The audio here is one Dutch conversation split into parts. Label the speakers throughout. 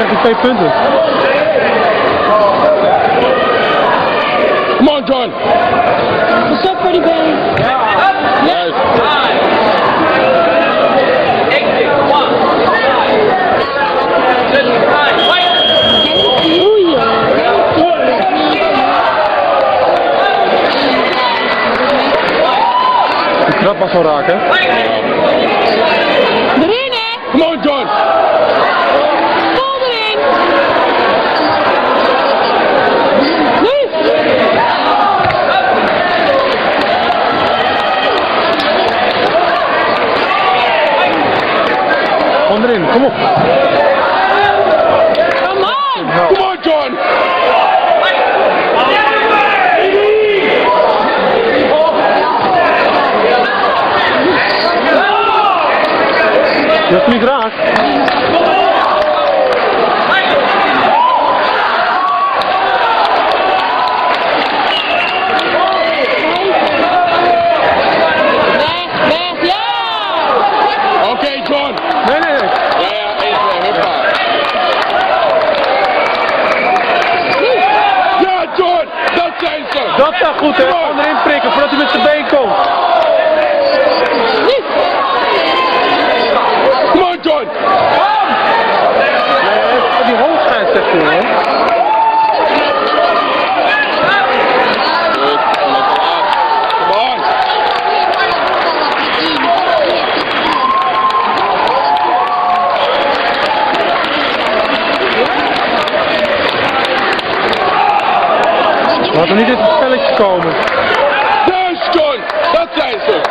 Speaker 1: heb je 2 punten.
Speaker 2: Come on, John.
Speaker 3: What's up, pretty baby?
Speaker 2: Yes.
Speaker 1: De trap was wel raak, hè?
Speaker 3: Erin, hè?
Speaker 2: Come on, John.
Speaker 3: Vol erin. Nu.
Speaker 1: Onderin, kom op.
Speaker 3: Come on.
Speaker 2: Come on, John.
Speaker 1: Dat is niet raak.
Speaker 3: Weg, ja.
Speaker 2: Oké, John.
Speaker 1: Nee, nee, nee.
Speaker 2: Ja, even, huppa. Ja, John. Dat zijn ze.
Speaker 1: Dat staat goed, hè? Onderin prikken voordat hij met zijn been komt.
Speaker 2: Come on, John.
Speaker 1: Nee, die hoogschijn zegt toen, hoor.
Speaker 2: Come on.
Speaker 1: Laten we niet in het spelletje komen.
Speaker 2: Yes, John. Dat zijn ze.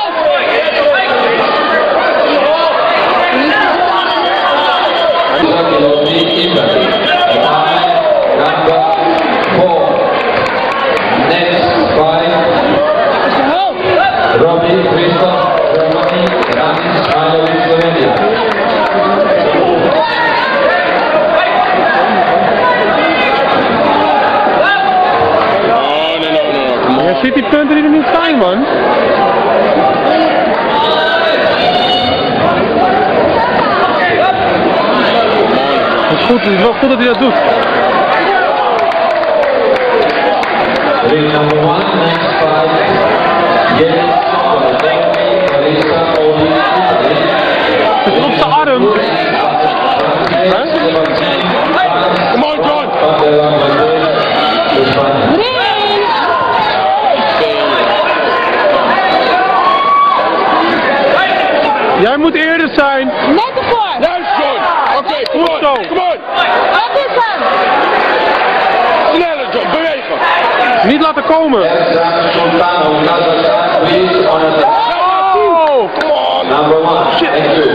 Speaker 1: Je ziet die punten die er niet zijn, man. Het is goed, het is wel goed dat hij dat doet.
Speaker 4: Ring number 1, next 5. Yes.
Speaker 1: Het is op zijn arm.
Speaker 2: Come on, John.
Speaker 1: Jij moet eerder zijn.
Speaker 3: Net ervoor.
Speaker 2: Yes, John. Oké, come on.
Speaker 1: Zo.
Speaker 2: Come on.
Speaker 3: Wat is hem?
Speaker 2: Sneller, John. Bewegen.
Speaker 1: Niet laten komen.
Speaker 2: Oh, come on.
Speaker 4: Number 1, thank you.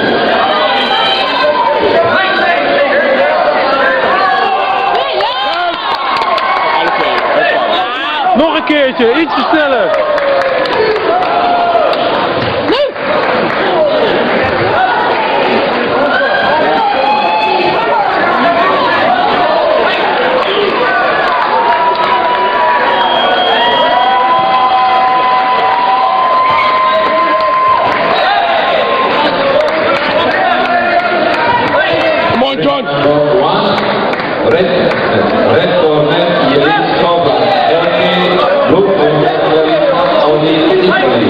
Speaker 1: Nog een keertje, ietsje sneller.
Speaker 2: Come on, John.
Speaker 4: Number 1, red corner, Jelis Koper. Blue corner, Audi Italy.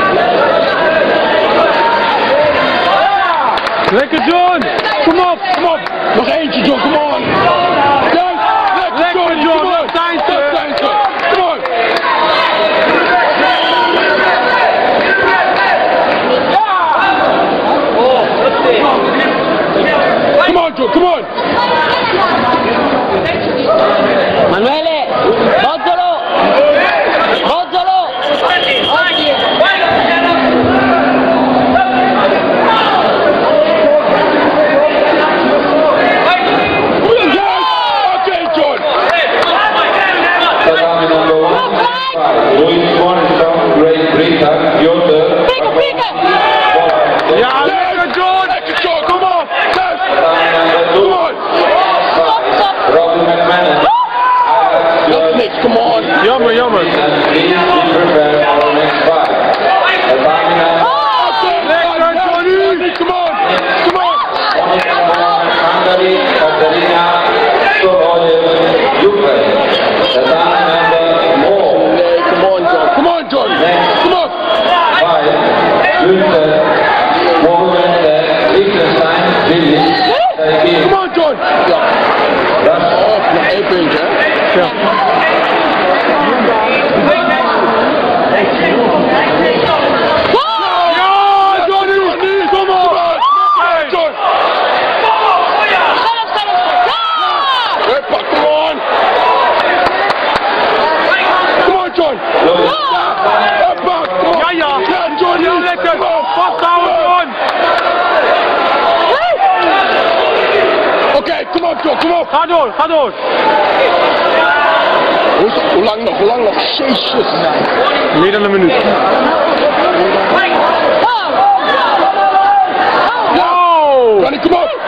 Speaker 1: Lekker John, kom op, kom op.
Speaker 2: Nog eentje, John. Come on. Yes. Lekker, John. Come on.
Speaker 1: Dat zijn ze.
Speaker 2: Dat zijn ze. Come on. Come on, John. Come on.
Speaker 3: Manuele, bozzolo. Bozzolo.
Speaker 2: Okay, John.
Speaker 4: Salami number 1, next 5. Louis Morrison, Great Britain, Piotr.
Speaker 3: Pikken, pikken.
Speaker 1: Ja, lekker John.
Speaker 2: Lekker, John. Kom op. Yes.
Speaker 4: Salami number 2.
Speaker 2: Come on.
Speaker 3: Stop, stop.
Speaker 4: Robin McMahon.
Speaker 2: Dat is niks. Come on.
Speaker 1: Jammer, jammer.
Speaker 4: Please be prepared for the next 5. Salami number
Speaker 2: Lekker, Johnny. Come on. Come on.
Speaker 4: Hungary,
Speaker 2: Nee, come on, John. Come on, John. Come on.
Speaker 4: 5, Günther, Mohammed, Liechtenstein, Willy,
Speaker 2: Come on, John. Ja. Oh, nog 1 puntje, hè?
Speaker 1: Ja.
Speaker 2: Ja, Johnny! Kom op! John! Huppa, come on! Come on, John! Huppa, come on!
Speaker 1: Ja, ja!
Speaker 2: Ja, Johnny!
Speaker 1: Ja, lekker! Vasthouden, John!
Speaker 2: Oké, kom op, John, kom op!
Speaker 1: Ga door, ga door!
Speaker 2: Hoe lang nog? Hoe lang nog? Jezus!
Speaker 1: Meer dan een minuut.
Speaker 2: Ja! Johnny, kom op!